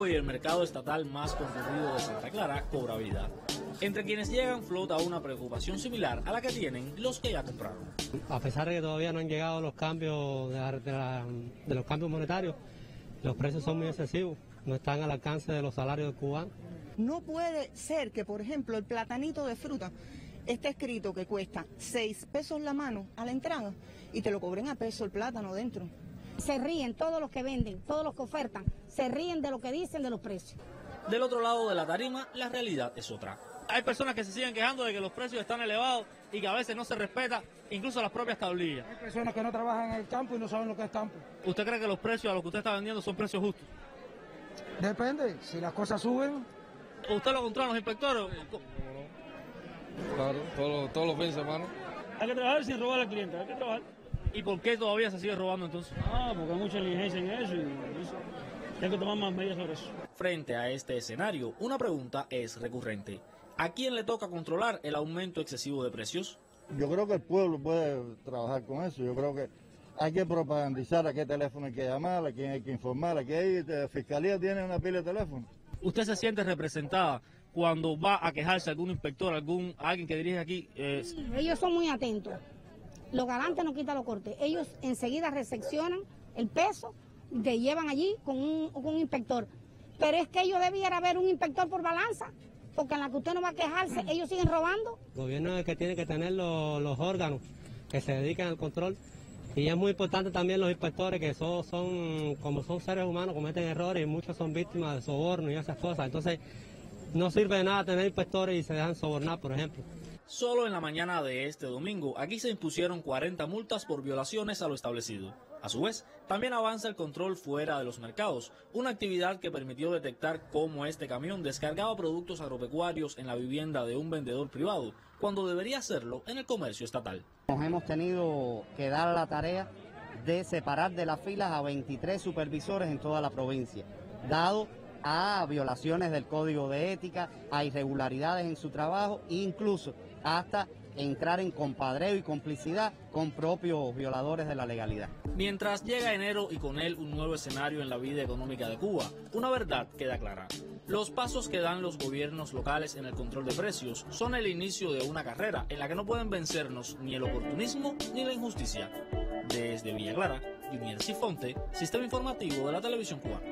Y el mercado estatal más concurrido de Santa Clara cobra vida. Entre quienes llegan flota una preocupación similar a la que tienen los que ya compraron. A pesar de que todavía no han llegado los cambios de los cambios monetarios, los precios son muy excesivos, no están al alcance de los salarios cubanos. No puede ser que, por ejemplo, el platanito de fruta esté escrito que cuesta 6 pesos la mano a la entrada y te lo cobren a peso el plátano dentro. Se ríen todos los que venden, todos los que ofertan, se ríen de lo que dicen de los precios. Del otro lado de la tarima, la realidad es otra. Hay personas que se siguen quejando de que los precios están elevados y que a veces no se respeta incluso las propias tablillas. Hay personas que no trabajan en el campo y no saben lo que es campo. ¿Usted cree que los precios a los que usted está vendiendo son precios justos? Depende, si las cosas suben. ¿Usted lo controla los inspectores? Claro, todos los fines de semana. Hay que trabajar sin robar al cliente, hay que trabajar. ¿Y por qué todavía se sigue robando entonces? Porque hay mucha negligencia en eso y hay que tomar más medidas sobre eso. Frente a este escenario, una pregunta es recurrente. ¿A quién le toca controlar el aumento excesivo de precios? Yo creo que el pueblo puede trabajar con eso. Yo creo que hay que propagandizar a qué teléfono hay que llamar, a quién hay que informar, aquí hay fiscalía tiene una pila de teléfono. ¿Usted se siente representada cuando va a quejarse algún inspector, alguien que dirige aquí? Ellos son muy atentos. Los galantes no quitan los cortes. Ellos enseguida recepcionan el peso y te llevan allí con un inspector. Pero es que ellos debiera haber un inspector por balanza, porque en la que usted no va a quejarse, ellos siguen robando. El gobierno es el que tiene que tener los órganos que se dedican al control. Y es muy importante también los inspectores, que como son seres humanos, cometen errores y muchos son víctimas de soborno y esas cosas. Entonces, no sirve de nada tener inspectores y se dejan sobornar, por ejemplo. Solo en la mañana de este domingo, aquí se impusieron 40 multas por violaciones a lo establecido. A su vez, también avanza el control fuera de los mercados, una actividad que permitió detectar cómo este camión descargaba productos agropecuarios en la vivienda de un vendedor privado, cuando debería hacerlo en el comercio estatal. Nos hemos tenido que dar la tarea de separar de las filas a 23 supervisores en toda la provincia, dado a violaciones del Código de Ética, a irregularidades en su trabajo e incluso hasta entrar en compadreo y complicidad con propios violadores de la legalidad. Mientras llega enero y con él un nuevo escenario en la vida económica de Cuba, una verdad queda clara. Los pasos que dan los gobiernos locales en el control de precios son el inicio de una carrera en la que no pueden vencernos ni el oportunismo ni la injusticia. Desde Villa Clara, Junier Cifonte, Sistema Informativo de la Televisión Cubana.